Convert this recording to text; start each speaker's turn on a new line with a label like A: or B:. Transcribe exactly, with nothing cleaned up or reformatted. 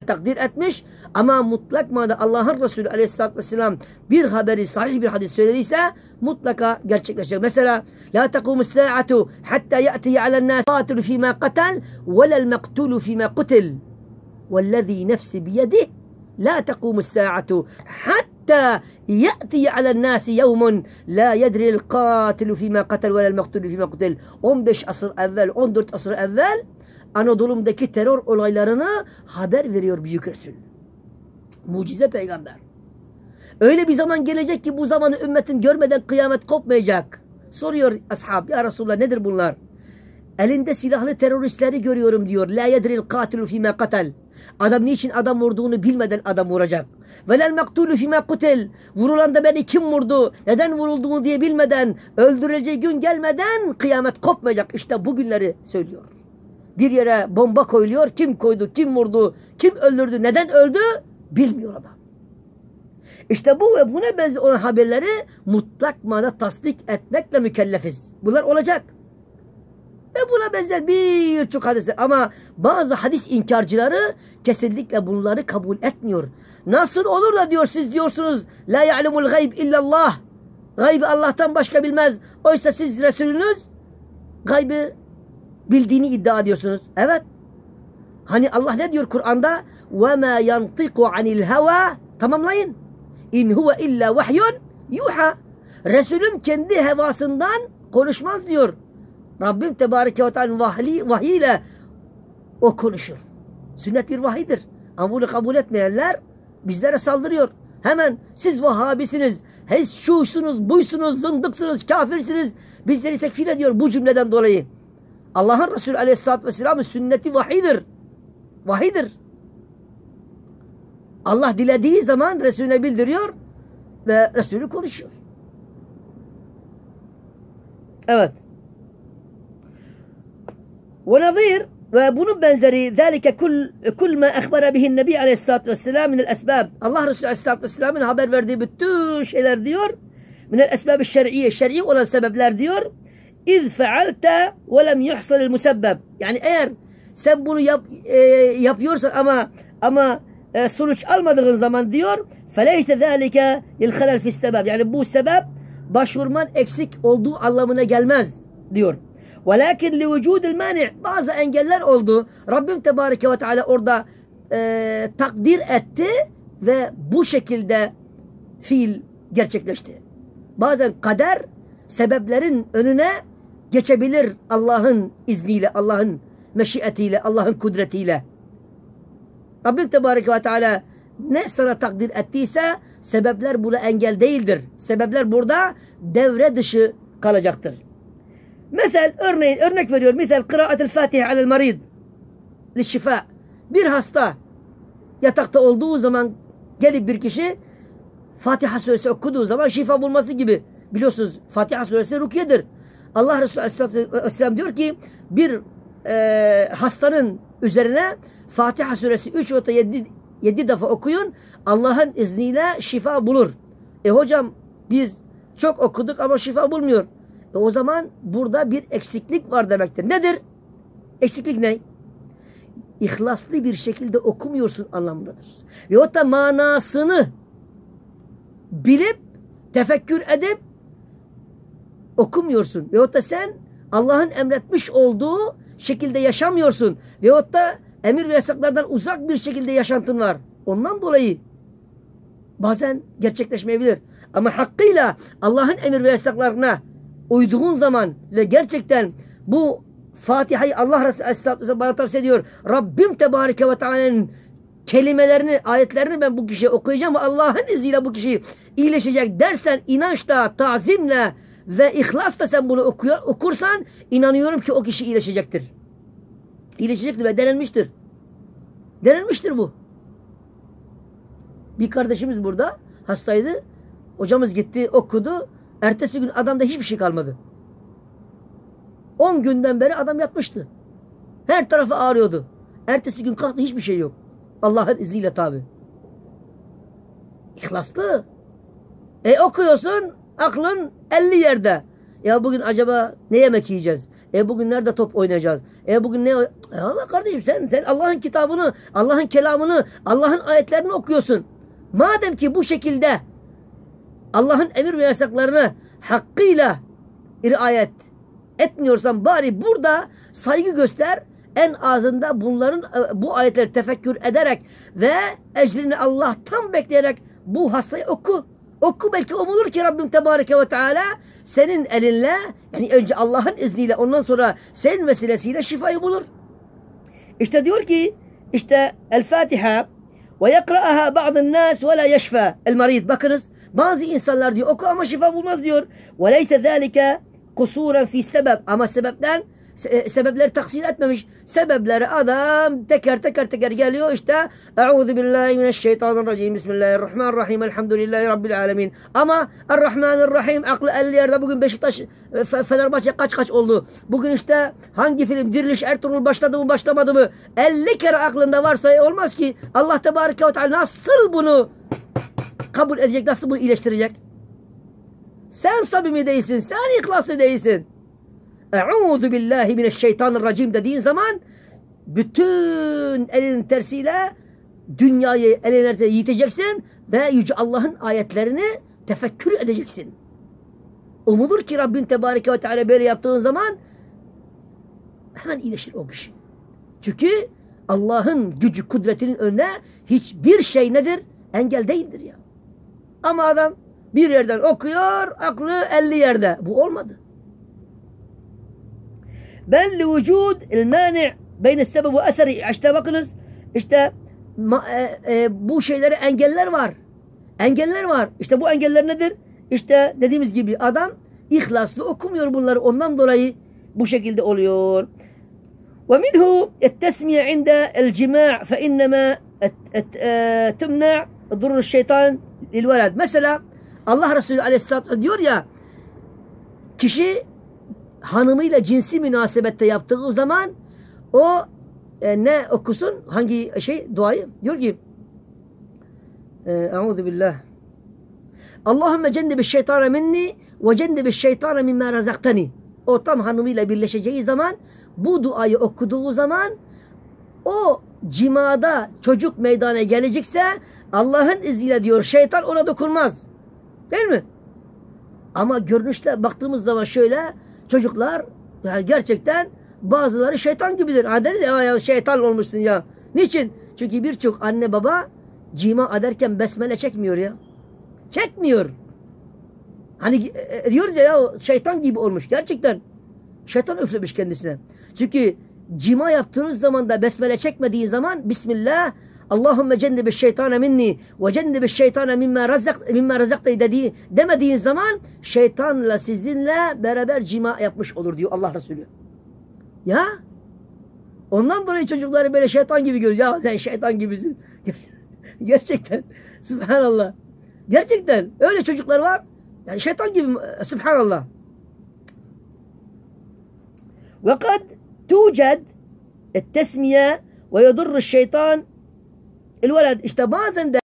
A: takdir etmiş. Ama mutlak manada Allah'ın Resulü aleyhissalatü vesselam bir haberi sahih bir hadis söylediyse mutlaka gerçekleşecek. Mesela la takumu saatu hatta ya'ti alen nas qatilu fima qatal ve lel maktulu fima qutil. Vellezî nefsi biyedih la takumu saatu hatta ya'ti alen nas yevmun la yedri'l qatilu fima qatal ve lel maktulu fima qutil. on beş asır evvel, on dört asır evvel Anadolu'daki terör olaylarını haber veriyor Büyük Resul. Mucize peygamber. Öyle bir zaman gelecek ki bu zamanı ümmetim görmeden kıyamet kopmayacak. Soruyor ashab, ya Resulullah nedir bunlar? Elinde silahlı teröristleri görüyorum diyor. La yedril katilu fîmâ katel. Adam niçin adam vurduğunu bilmeden adam vuracak. Velel maktulu fîmâ kutel. Vurulan da beni kim vurdu? Neden vurulduğunu diye bilmeden, öldürüleceği gün gelmeden kıyamet kopmayacak. İşte bu günleri söylüyor. Bir yere bomba koyuluyor. Kim koydu, kim vurdu, kim öldürdü, neden öldü bilmiyor adam. İşte bu ve buna benzer olan haberleri mutlak manada tasdik etmekle mükellefiz. Bunlar olacak. Ve buna benzer birçok hadisler. Ama bazı hadis inkarcıları kesinlikle bunları kabul etmiyor. Nasıl olur da diyor siz diyorsunuz la ya'lemul gayb illallah. Gaybı Allah'tan başka bilmez. Oysa siz Resulünüz gaybı bildiğini iddia ediyorsunuz. Evet. Hani Allah ne diyor Kur'an'da? وَمَا يَنْطِقُ عَنِ الْهَوَى Tamamlayın. İn huve illa vahyun yuha. Resulüm kendi hevasından konuşmaz diyor. Rabbim Tebareke ve Teala vahiy ile o konuşur. Sünnet bir vahiydir. Ama bunu kabul etmeyenler bizlere saldırıyor. Hemen siz Vahhabisiniz, siz şuşsunuz, buysunuz, zındıksınız, kafirsiniz. Bizleri tekfir ediyor bu cümleden dolayı. Allah'ın Resulü Aleyhisselatü Vesselam'ın sünneti vahiydir. Vahiydir. Allah dilediği zaman Resulüne bildiriyor ve Resulü konuşuyor. Evet. Ve nazir ve bunun benzeri zâlike kul kul ma akhbara bihi'n Nebi Aleyhisselatü Vesselam minel esbab. Allah Resulü Aleyhisselatü Vesselam'ın haber verdiği bütün şeyler diyor. Minel esbab-ı şer'iyye, şer'i olan sebepler diyor. İz fealte ve lem yuhsalil musebbeb. Yani eğer sen bunu yap, e, yapıyorsan ama ama e, sonuç almadığın zaman diyor feleyse zâlike lil halal fis sebeb. Yani bu sebep başvurman eksik olduğu anlamına gelmez diyor. Velakin li vücudil mani' bazı engeller oldu. Rabbim Tebareke ve Teala orada e, takdir etti ve bu şekilde fiil gerçekleşti. Bazen kader sebeplerin önüne geçebilir Allah'ın izniyle, Allah'ın meşiyetiyle, Allah'ın kudretiyle. Rabbim Tebareke ve Teala ne sana takdir ettiyse sebepler buna engel değildir. Sebepler burada devre dışı kalacaktır. Mesela örneğin örnek veriyor. Mesela kıraatul Fatiha alel marid lişşifa. Bir hasta yatakta olduğu zaman gelip bir kişi Fatiha suresi okuduğu zaman şifa bulması gibi. Biliyorsunuz Fatiha suresi rukiyedir. Allah Resulü Aleyhisselam diyor ki bir e, hastanın üzerine Fatiha suresi üç ve yedi defa okuyun. Allah'ın izniyle şifa bulur. E hocam biz çok okuduk ama şifa bulmuyor. E o zaman burada bir eksiklik var demektir. Nedir? Eksiklik ne? İhlaslı bir şekilde okumuyorsun anlamındadır. Ve o da manasını bilip, tefekkür edip okumuyorsun. Veyahut da sen Allah'ın emretmiş olduğu şekilde yaşamıyorsun. Veyahut da emir ve yasaklardan uzak bir şekilde yaşantın var. Ondan dolayı bazen gerçekleşmeyebilir. Ama hakkıyla Allah'ın emir ve yasaklarına uyduğun zaman ve gerçekten bu Fatiha'yı Allah Resulü Aleyhisselatü Vesselam bana tavsiye ediyor. Rabbim Tebareke ve Teala'nın kelimelerini, ayetlerini ben bu kişiye okuyacağım ve Allah'ın izniyle bu kişi iyileşecek dersen, inançla, tazimle ve ihlasla sen bunu okuyor, okursan inanıyorum ki o kişi iyileşecektir. İyileşecektir ve denenmiştir. Denenmiştir bu. Bir kardeşimiz burada hastaydı. Hocamız gitti, okudu. Ertesi gün adamda hiçbir şey kalmadı. On günden beri adam yatmıştı. Her tarafı ağrıyordu. Ertesi gün kalktı, hiçbir şey yok. Allah'ın izniyle tabi. İhlaslı. E okuyorsun, aklın elli yerde. Ya bugün acaba ne yemek yiyeceğiz? E bugün nerede top oynayacağız? E bugün ne? E ama kardeşim sen, sen Allah'ın kitabını, Allah'ın kelamını, Allah'ın ayetlerini okuyorsun. Madem ki bu şekilde Allah'ın emir ve yasaklarını hakkıyla riayet etmiyorsan bari burada saygı göster. En azında bunların bu ayetleri tefekkür ederek ve ecrini Allah'tan bekleyerek bu hastayı oku. Oku, belki umulur ki Rabbim Tebareke ve Teala senin elinle, yani önce Allah'ın izniyle, ondan sonra senin vesilesiyle şifayı bulur. İşte diyor ki işte El Fatiha ve yakra'aha ba'dun nas ve la yeşfa el marid. Bakınız, bazı insanlar diyor oku ama şifa bulmaz diyor. Ve leyse zalika kusuran fi sebep, ama sebepten sebepleri taksir etmemiş. Sebepleri adam teker teker teker geliyor işte. Euzu billahi mineşşeytanirracim. Bismillahirrahmanirrahim. Elhamdülillahi rabbil alamin. Ama Errahmanirrahim aklı elli yerde. Bugün Beşiktaş Fenerbahçe kaç kaç oldu? Bugün işte hangi film, Diriliş Ertuğrul başladı mı başlamadı mı? elli kere aklında varsa olmaz ki. Allah Tebareke ve Teala nasıl bunu kabul edecek? Nasıl bunu iyileştirecek? Sen samimi değilsin. Sen ihlaslı değilsin. Euzu billahi mineşşeytanirracim dediğin zaman bütün elinin tersiyle dünyayı eline yiteceksin ve Yüce Allah'ın ayetlerini tefekkür edeceksin. Umulur ki Rabbin Tebareke ve Teala böyle yaptığın zaman hemen iyileşir o kişi. Çünkü Allah'ın gücü, kudretinin önüne hiçbir şey nedir? Engel değildir ya. Ama adam bir yerden okuyor, aklı elli yerde. Bu olmadı. Bel li vücud el mani' beyne sebep ve eseri. İşte bakınız, işte e, e, bu şeylere engeller var. Engeller var. İşte bu engeller nedir? İşte dediğimiz gibi adam ihlaslı okumuyor bunları. Ondan dolayı bu şekilde oluyor. Ve minhu et-tesmiye inde el-cima' fe innema temna' durur şeytan lil veled. Mesela Allah Resulü Aleyhisselatü diyor ya, kişi hanımıyla cinsi münasebette yaptığı zaman o e, ne okusun? Hangi şey? Duayı? Diyor ki Euzu billah. Allahümme cennebiş şeytane minni ve cennebiş şeytane mimma razaktani. O tam hanımıyla birleşeceği zaman bu duayı okuduğu zaman o cimada çocuk meydana gelecekse Allah'ın izniyle diyor şeytan ona dokunmaz. Değil mi? Ama görünüşte baktığımız zaman şöyle çocuklar yani gerçekten bazıları şeytan gibidir. Ha deriz ya, ya şeytan olmuşsun ya. Niçin? Çünkü birçok anne baba cima ederken besmele çekmiyor ya. Çekmiyor. Hani e, diyoruz ya, ya şeytan gibi olmuş. Gerçekten şeytan üflemiş kendisine. Çünkü cima yaptığınız zaman da besmele çekmediğin zaman Bismillah Allahümme cennebiş şeytane minni ve cennebiş şeytane mimma razak mimma razakta dediği demediğin zaman şeytanla sizinle beraber cima yapmış olur diyor Allah Resulü. Ya ondan dolayı çocukları böyle şeytan gibi görüyor. Ya sen şeytan gibisin. Gerçekten subhanallah. Gerçekten öyle çocuklar var. Yani şeytan gibi subhanallah. Ve kad tuced et-tesmiye ve yedurru şeytan el veled. İşte bazen de